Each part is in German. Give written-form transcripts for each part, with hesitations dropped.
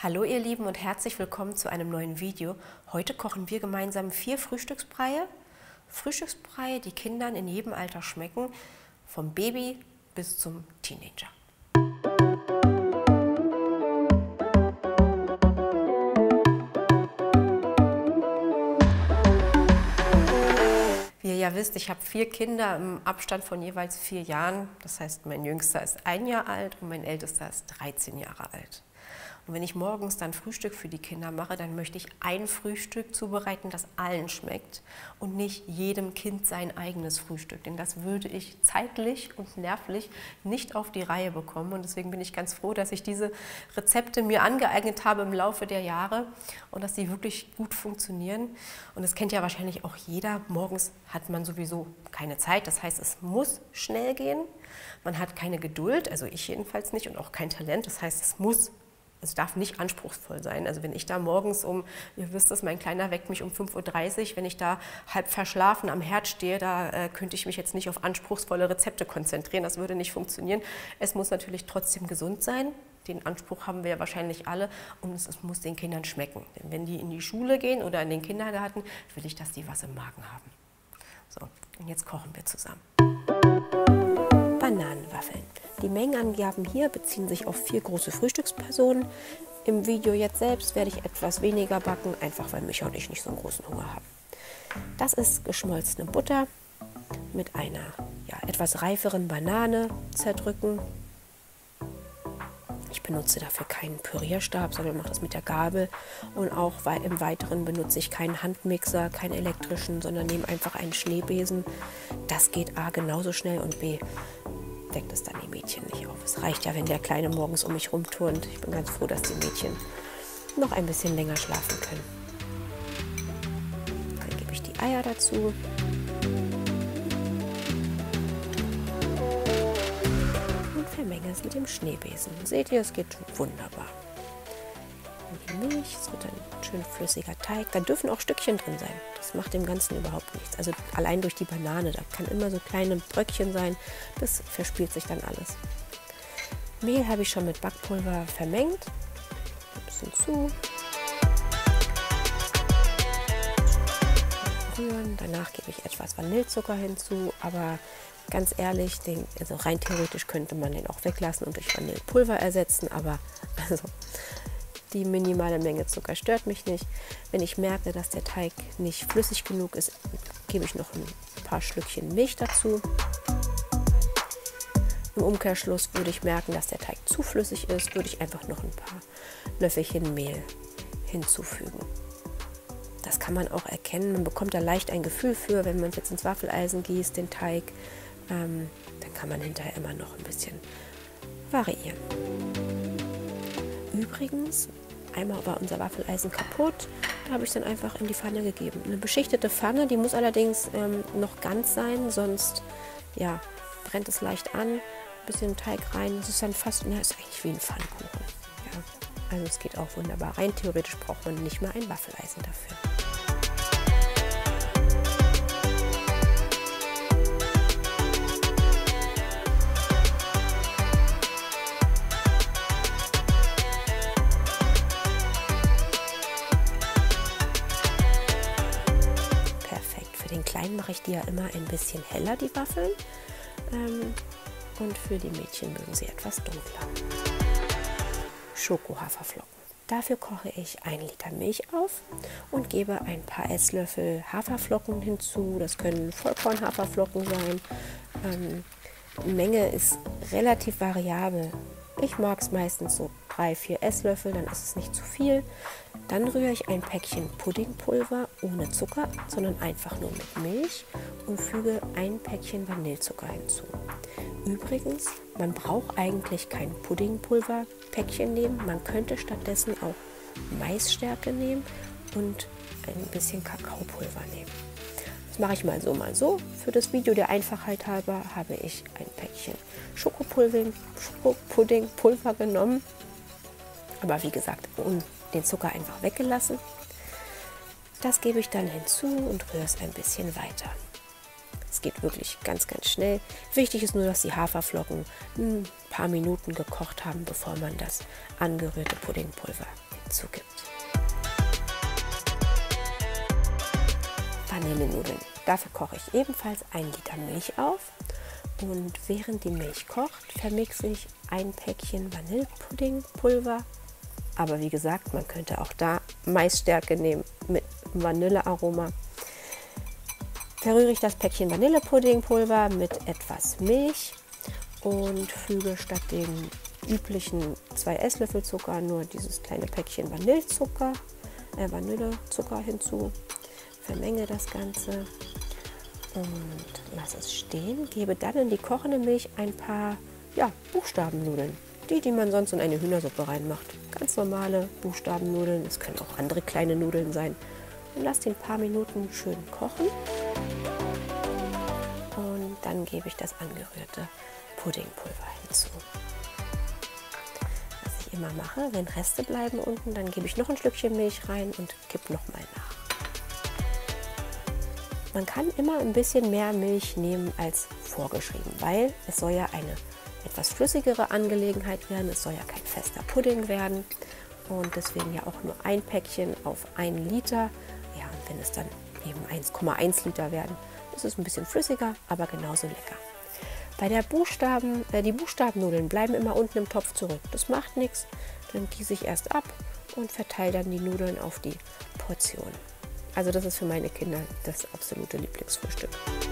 Hallo ihr Lieben und herzlich willkommen zu einem neuen Video. Heute kochen wir gemeinsam 4 Frühstücksbreie. Frühstücksbreie, die Kindern in jedem Alter schmecken, vom Baby bis zum Teenager. Wie ihr ja wisst, ich habe 4 Kinder im Abstand von jeweils 4 Jahren. Das heißt, mein Jüngster ist 1 Jahr alt und mein Ältester ist 13 Jahre alt. Und wenn ich morgens dann Frühstück für die Kinder mache, dann möchte ich ein Frühstück zubereiten, das allen schmeckt und nicht jedem Kind sein eigenes Frühstück. Denn das würde ich zeitlich und nervlich nicht auf die Reihe bekommen. Und deswegen bin ich ganz froh, dass ich diese Rezepte mir angeeignet habe im Laufe der Jahre und dass die wirklich gut funktionieren. Und das kennt ja wahrscheinlich auch jeder. Morgens hat man sowieso keine Zeit. Das heißt, es muss schnell gehen. Man hat keine Geduld, also ich jedenfalls nicht, und auch kein Talent. Das heißt, es darf nicht anspruchsvoll sein. Also wenn ich da morgens ihr wisst es, mein Kleiner weckt mich um 5:30 Uhr, wenn ich da halb verschlafen am Herd stehe, da könnte ich mich jetzt nicht auf anspruchsvolle Rezepte konzentrieren. Das würde nicht funktionieren. Es muss natürlich trotzdem gesund sein. Den Anspruch haben wir ja wahrscheinlich alle. Und es muss den Kindern schmecken. Denn wenn die in die Schule gehen oder in den Kindergarten, will ich, dass die was im Magen haben. So, und jetzt kochen wir zusammen. Bananenwaffeln. Die Mengenangaben hier beziehen sich auf 4 große Frühstückspersonen. Im Video jetzt selbst werde ich etwas weniger backen, einfach weil Micha und ich nicht so einen großen Hunger haben. Das ist geschmolzene Butter mit einer etwas reiferen Banane zerdrücken. Ich benutze dafür keinen Pürierstab, sondern mache das mit der Gabel. Und auch im Weiteren benutze ich keinen Handmixer, keinen elektrischen, sondern nehme einfach einen Schneebesen. Das geht A genauso schnell und B deckt es dann die Mädchen nicht auf. Es reicht ja, wenn der Kleine morgens um mich rumturnt. Ich bin ganz froh, dass die Mädchen noch ein bisschen länger schlafen können. Dann gebe ich die Eier dazu. Und vermenge es mit dem Schneebesen. Seht ihr, es geht wunderbar. Und die Milch, es wird ein schön flüssiger Teig. Da dürfen auch Stückchen drin sein. Das macht dem Ganzen überhaupt nichts. Also allein durch die Banane, da kann immer so kleine Bröckchen sein. Das verspielt sich dann alles. Mehl habe ich schon mit Backpulver vermengt. Ein bisschen zu. Rühren. Danach gebe ich etwas Vanillezucker hinzu. Aber ganz ehrlich, also rein theoretisch könnte man den auch weglassen und durch Vanillepulver ersetzen. Aber also die minimale Menge Zucker stört mich nicht. Wenn ich merke, dass der Teig nicht flüssig genug ist, gebe ich noch ein paar Schlückchen Milch dazu. Im Umkehrschluss würde ich merken, dass der Teig zu flüssig ist, würde ich einfach noch ein paar Löffelchen Mehl hinzufügen. Das kann man auch erkennen. Man bekommt da leicht ein Gefühl für, wenn man es jetzt ins Waffeleisen gießt, den Teig. Dann kann man hinterher immer noch ein bisschen variieren. Übrigens, einmal war unser Waffeleisen kaputt, da habe ich es dann einfach in die Pfanne gegeben. Eine beschichtete Pfanne, die muss allerdings noch ganz sein, sonst brennt es leicht an. Ein bisschen Teig rein, das ist dann fast, ist eigentlich wie ein Pfannkuchen. Ja, also es geht auch wunderbar. Rein theoretisch braucht man nicht mal ein Waffeleisen dafür. Mache ich die ja immer ein bisschen heller, die Waffeln. Und für die Mädchen mögen sie etwas dunkler. Schoko-Haferflocken. Dafür koche ich 1 Liter Milch auf und gebe ein paar Esslöffel Haferflocken hinzu. Das können Vollkorn-Haferflocken sein. Die Menge ist relativ variabel. Ich mag es meistens so 3-4 Esslöffel, dann ist es nicht zu viel. Dann rühre ich ein Päckchen Puddingpulver ohne Zucker, sondern einfach nur mit Milch und füge ein Päckchen Vanillezucker hinzu. Übrigens, man braucht eigentlich kein Puddingpulverpäckchen nehmen. Man könnte stattdessen auch Maisstärke nehmen und ein bisschen Kakaopulver nehmen. Das mache ich mal so. Für das Video der Einfachheit halber habe ich ein Päckchen Schokopuddingpulver genommen. Aber wie gesagt, den Zucker einfach weggelassen. Das gebe ich dann hinzu und rühre es ein bisschen weiter. Es geht wirklich ganz, ganz schnell. Wichtig ist nur, dass die Haferflocken ein paar Minuten gekocht haben, bevor man das angerührte Puddingpulver hinzu gibt. Vanillenudeln. Dafür koche ich ebenfalls 1 Liter Milch auf und während die Milch kocht, vermixe ich ein Päckchen Vanillepuddingpulver. Aber wie gesagt, man könnte auch da Maisstärke nehmen mit Vanillearoma. Verrühre ich das Päckchen Vanillepuddingpulver mit etwas Milch und füge statt dem üblichen 2 Esslöffel Zucker nur dieses kleine Päckchen Vanillezucker hinzu. Vermenge das Ganze und lasse es stehen. Gebe dann in die kochende Milch ein paar Buchstabennudeln. Die man sonst in eine Hühnersuppe reinmacht. Ganz normale Buchstabennudeln. Es können auch andere kleine Nudeln sein. Und lasse die ein paar Minuten schön kochen. Und dann gebe ich das angerührte Puddingpulver hinzu. Was ich immer mache, wenn Reste bleiben unten, dann gebe ich noch ein Stückchen Milch rein und kippe nochmal nach. Man kann immer ein bisschen mehr Milch nehmen als vorgeschrieben, weil es soll ja eine etwas flüssigere Angelegenheit werden. Es soll ja kein fester Pudding werden und deswegen ja auch nur ein Päckchen auf 1 Liter. Ja, und wenn es dann eben 1,1 Liter werden, ist es ein bisschen flüssiger, aber genauso lecker. Bei der die Buchstabennudeln bleiben immer unten im Topf zurück. Das macht nichts, dann gieße ich erst ab und verteile dann die Nudeln auf die Portion. Also das ist für meine Kinder das absolute Lieblingsfrühstück.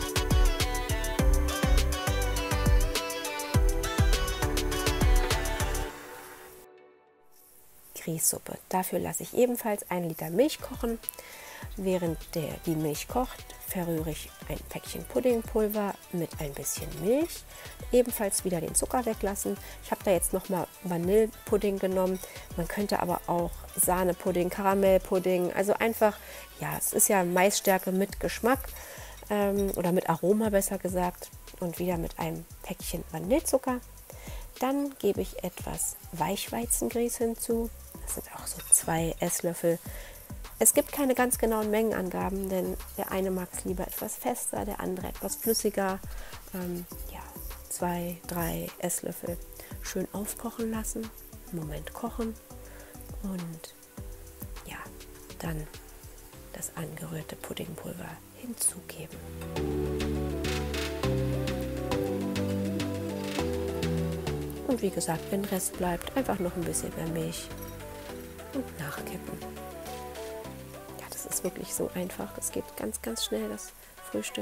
Grießsuppe. Dafür lasse ich ebenfalls 1 Liter Milch kochen. Während die Milch kocht, verrühre ich ein Päckchen Puddingpulver mit ein bisschen Milch. Ebenfalls wieder den Zucker weglassen. Ich habe da jetzt nochmal Vanillepudding genommen. Man könnte aber auch Sahnepudding, Karamellpudding, also einfach, ja, es ist ja Maisstärke mit Geschmack oder mit Aroma besser gesagt. Und wieder mit einem Päckchen Vanillezucker. Dann gebe ich etwas Weichweizengrieß hinzu. Das sind auch so 2 Esslöffel. Es gibt keine ganz genauen Mengenangaben, denn der eine mag es lieber etwas fester, der andere etwas flüssiger. 2, 3 Esslöffel schön aufkochen lassen, einen Moment kochen und ja, dann das angerührte Puddingpulver hinzugeben. Und wie gesagt, wenn Rest bleibt, einfach noch ein bisschen mehr Milch und nachkippen. Ja, das ist wirklich so einfach. Es geht ganz, ganz schnell, das Frühstück.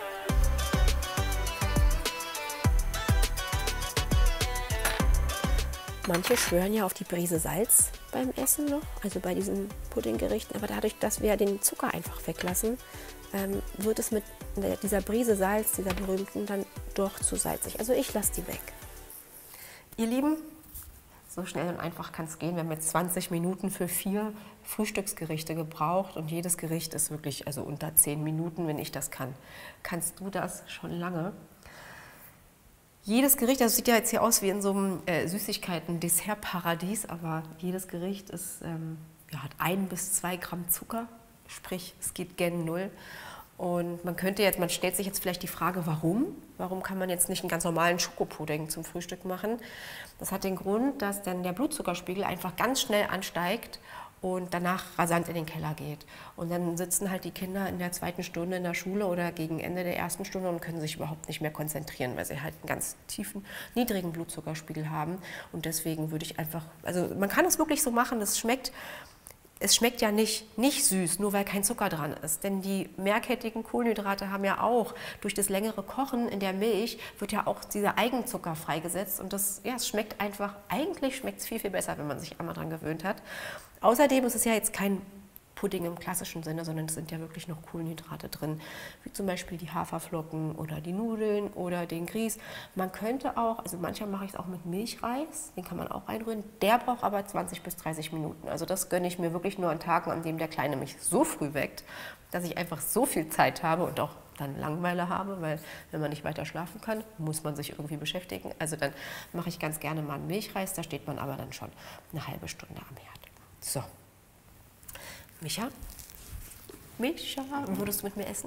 Manche schwören ja auf die Prise Salz beim Essen noch, also bei diesen Puddinggerichten. Aber dadurch, dass wir den Zucker einfach weglassen, wird es mit dieser Prise Salz, dieser berühmten, dann doch zu salzig. Also ich lasse die weg. Ihr Lieben, so schnell und einfach kann es gehen. Wir haben jetzt 20 Minuten für 4 Frühstücksgerichte gebraucht und jedes Gericht ist wirklich unter 10 Minuten, wenn ich das kann. Kannst du das schon lange? Jedes Gericht, das sieht ja jetzt hier aus wie in so einem Süßigkeiten-Dessert-Paradies, aber jedes Gericht hat 1 bis 2 Gramm Zucker, sprich es geht gen Null. Und man stellt sich jetzt vielleicht die Frage, warum? Warum kann man jetzt nicht einen ganz normalen Schokopudding zum Frühstück machen? Das hat den Grund, dass dann der Blutzuckerspiegel einfach ganz schnell ansteigt und danach rasant in den Keller geht. Und dann sitzen halt die Kinder in der 2. Stunde in der Schule oder gegen Ende der 1. Stunde und können sich überhaupt nicht mehr konzentrieren, weil sie halt einen ganz tiefen, niedrigen Blutzuckerspiegel haben. Und deswegen würde ich einfach, man kann es wirklich so machen, es schmeckt ja nicht süß, nur weil kein Zucker dran ist. Denn die mehrkettigen Kohlenhydrate haben ja auch, durch das längere Kochen in der Milch, wird ja auch dieser Eigenzucker freigesetzt. Und es schmeckt einfach, eigentlich schmeckt es viel, viel besser, wenn man sich einmal dran gewöhnt hat. Außerdem ist es ja jetzt kein Pudding im klassischen Sinne, sondern es sind ja wirklich noch Kohlenhydrate drin, wie zum Beispiel die Haferflocken oder die Nudeln oder den Grieß. Man könnte auch, manchmal mache ich es auch mit Milchreis, den kann man auch reinrühren, der braucht aber 20 bis 30 Minuten. Also das gönne ich mir wirklich nur an Tagen, an denen der Kleine mich so früh weckt, dass ich einfach so viel Zeit habe und auch dann Langeweile habe, weil wenn man nicht weiter schlafen kann, muss man sich irgendwie beschäftigen. Also dann mache ich ganz gerne mal einen Milchreis, da steht man aber dann schon eine halbe Stunde am Herd. So. Micha, würdest du mit mir essen?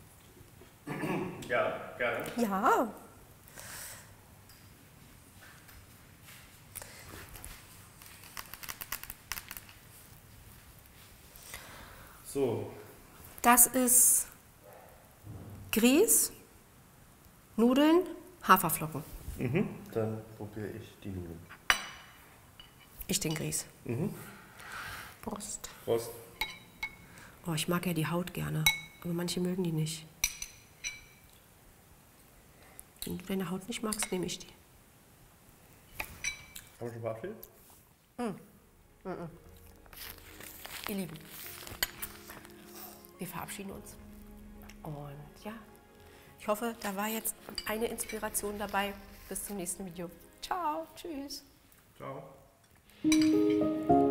Ja, gerne. Ja. So. Das ist Grieß, Nudeln, Haferflocken. Dann probiere ich die Nudeln. Ich den Grieß. Prost. Prost. Oh, ich mag ja die Haut gerne, aber manche mögen die nicht. Wenn du deine Haut nicht magst, nehme ich die. Haben wir schon verabschiedet? Ihr Lieben, wir verabschieden uns. Und ja, ich hoffe, da war jetzt eine Inspiration dabei. Bis zum nächsten Video. Ciao, tschüss. Ciao.